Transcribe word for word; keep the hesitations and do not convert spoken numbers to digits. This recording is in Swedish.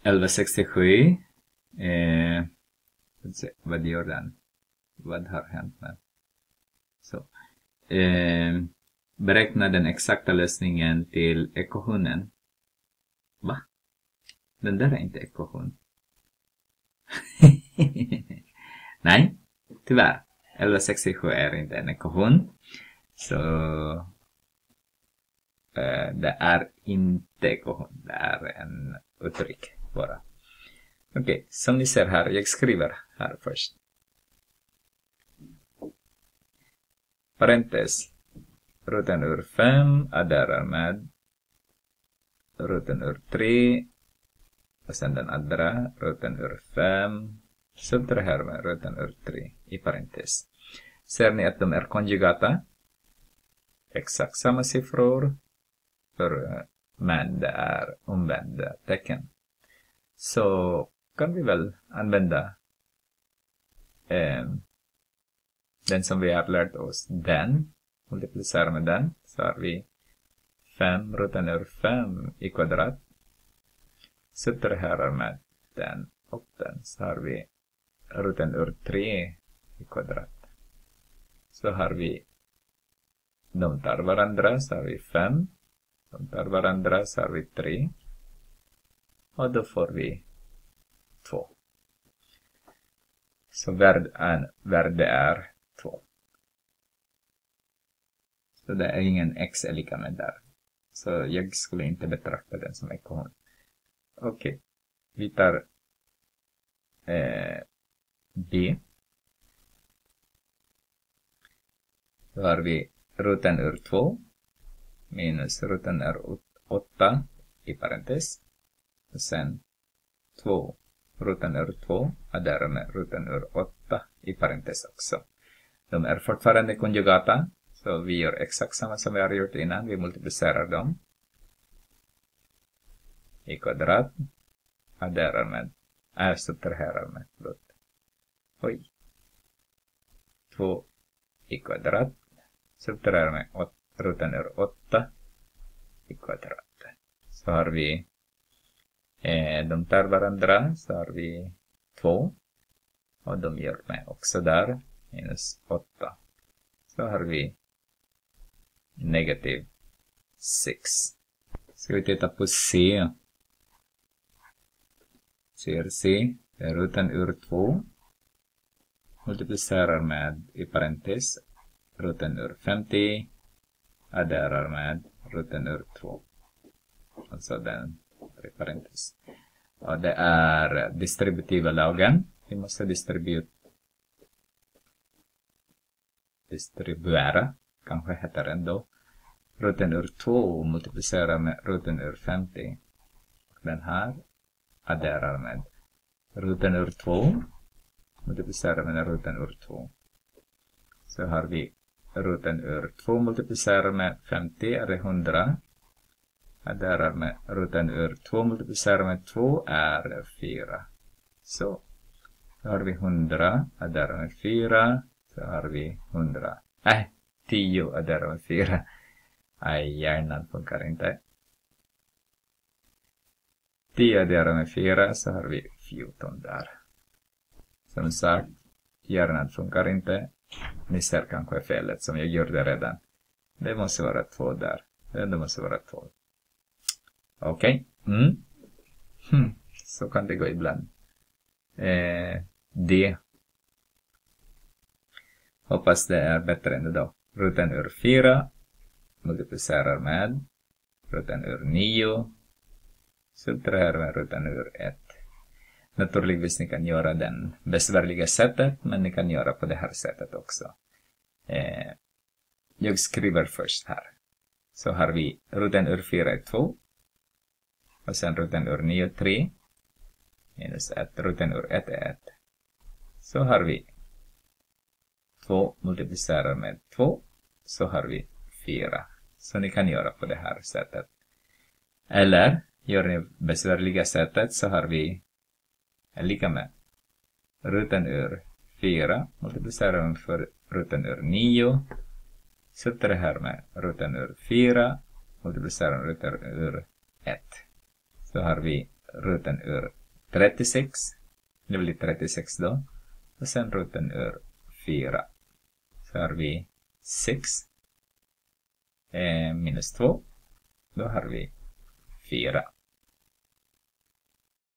elva sextiosju. Eh, vad gör den? Vad har hänt med? Så. Eh, beräkna den exakta lösningen till ekvationen. Va? Den där är inte ekvation. Nej, tyvärr. elva sextiosju är inte en ekvation. Så eh, det är inte ekvation. Det är en uttryck bara. Okej, okay, som ni ser här. Jag skriver här först. Parentes. Roten ur fem adderar med roten ur tre. Och sen den andra roten ur fem. Subtraherar med roten ur tre i parentes. Ser ni att de är konjugata? Exakt samma siffror. För, men det är omvända tecken. Så kan vi väl använda eh, den som vi har lärt oss. Den. Multiplicera med den. Så har vi fem roten ur fem i kvadrat. Subtraherar med den och den. Så har vi roten ur tre i kvadrat. Så har vi, de tar varandra, så har vi fem. De tar varandra, så har vi tre. Och då får vi två. Så värde, värde är två. Så det är ingen x är lika med där. Så jag skulle inte betrakta den som ekvation. Okej. Okay. Vi tar eh, B. Då har vi roten ur två. Minus roten ur åtta i parentes. Och sen två. Roten ur två. Adderar med roten ur åtta i parentes också. De är fortfarande konjugata. Så vi gör exakt samma som vi har gjort innan. Vi multiplicerar dem. I kvadrat. Adderar med. Är subtraherar med. Förlåt. Oj. två i kvadrat. Subtraherar med åt, roten ur åtta i kvadrat. Så har vi. Eh, de tar varandra. Så har vi två. Och de gör med också där. Minus åtta. Så har vi. Negativ sex. Ska vi titta på C. Ser C. Det är roten ur två. Multiplicerar med i parentes. Roten ur femtio. Adderar med roten ur två. Alltså den i parentes. Och det är distributiva lagen. Vi måste distribu distribuera. Kanske heter den då. Roten ur två multiplicerar med roten ur femtio. Den här adderar med roten ur två. Multiplicerar med roten ur två. Så har vi roten ur två multiplicerar med femtio är det hundra. Adderar med roten ur två multiplicerar med två är fyra. Så. Så har vi hundra. Adderar med fyra. Så har vi hundra. Nej. tio adderar med fyra. Nej, hjärnan funkar inte. tio adderar med fyra så har vi fjorton där. Som sagt, hjärnan funkar inte. Ni ser kanske felet som jag gjorde redan. Det måste vara två där. Det måste vara två. Okej. Okay. Mm. Hm. Så kan det gå ibland. Eh, D. Hoppas det är bättre än idag. Roten ur fyra. Multiplicerar med roten ur nio. Subtraherar med roten ur ett. Naturligtvis ni kan göra den besvärliga sättet. Men ni kan göra på det här sättet också. Eh, jag skriver först här. Så har vi roten ur fyra är två. Och sen roten ur nio tre. Minus ett. Roten ur ett är ett. Så har vi två multiplicerar med två. Så har vi fyra. Så ni kan göra på det här sättet. Eller gör ni besvärliga sättet så har vi lika med roten ur fyra multiplicerar med för roten ur nio. Subtraherar med roten ur fyra multiplicerar med roten ur ett. Så har vi roten ur trettiosex. Det blir trettiosex då. Och sen roten ur fyra. Så har vi sex. Eh, minus två. Då har vi fyra.